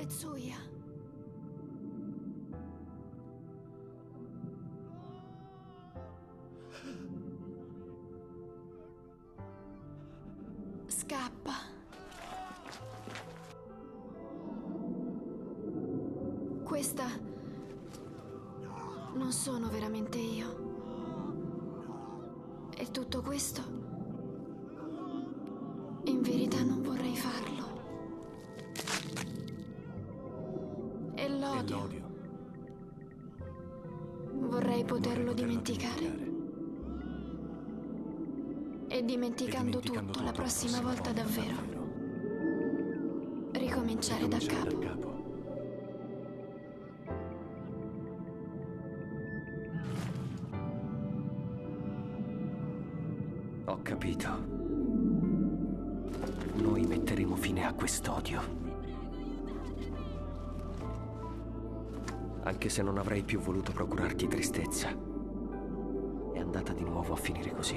Tetsuya. Scappa. Questa non sono veramente io. E tutto questo, in verità non vorrei farlo. E l'odio. Vorrei poterlo dimenticare. E dimenticando tutto, la prossima volta davvero ricominciare da capo. Ho capito. Noi metteremo fine a quest'odio. Anche se non avrei più voluto procurarti tristezza. È andata di nuovo a finire così.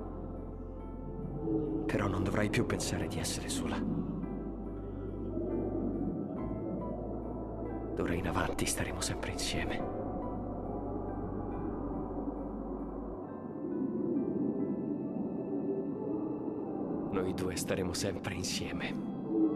Però non dovrai più pensare di essere sola. D'ora in avanti staremo sempre insieme. Noi due staremo sempre insieme.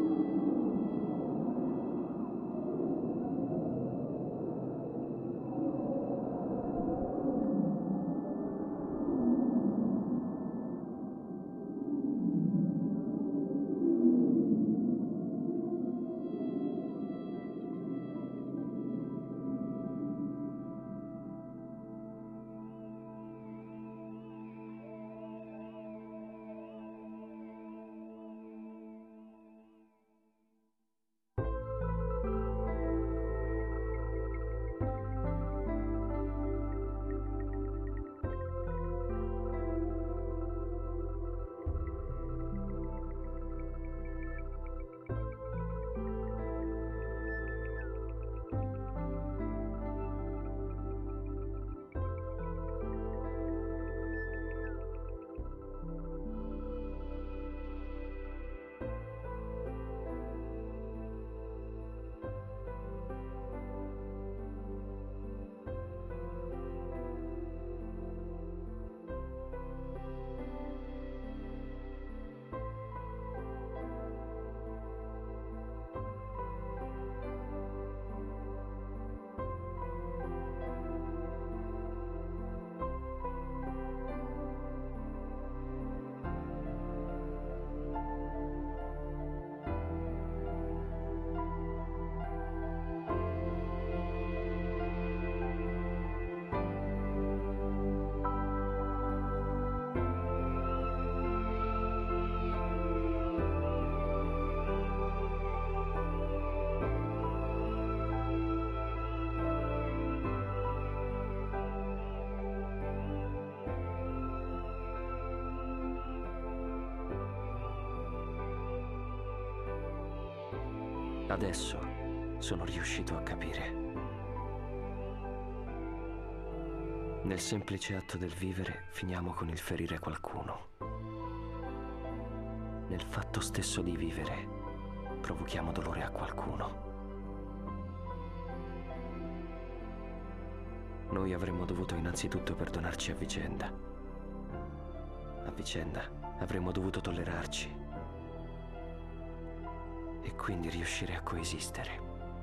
Adesso sono riuscito a capire. Nel semplice atto del vivere finiamo con il ferire qualcuno. Nel fatto stesso di vivere provochiamo dolore a qualcuno. Noi avremmo dovuto innanzitutto perdonarci a vicenda. A vicenda avremmo dovuto tollerarci. E quindi riuscire a coesistere.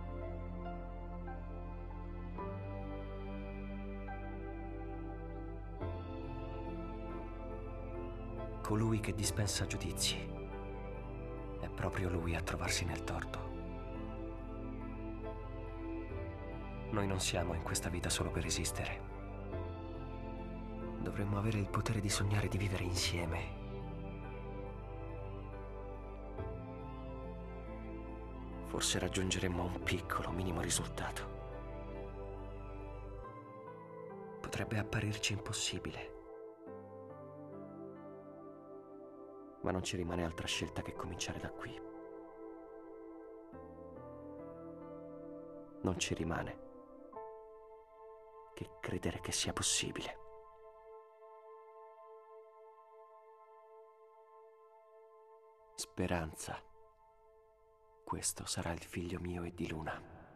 Colui che dispensa giudizi è proprio lui a trovarsi nel torto. Noi non siamo in questa vita solo per esistere. Dovremmo avere il potere di sognare di vivere insieme. Forse raggiungeremmo un piccolo, minimo risultato. Potrebbe apparirci impossibile. Ma non ci rimane altra scelta che cominciare da qui. Non ci rimane che credere che sia possibile. Speranza. Questo sarà il figlio mio e di Luna.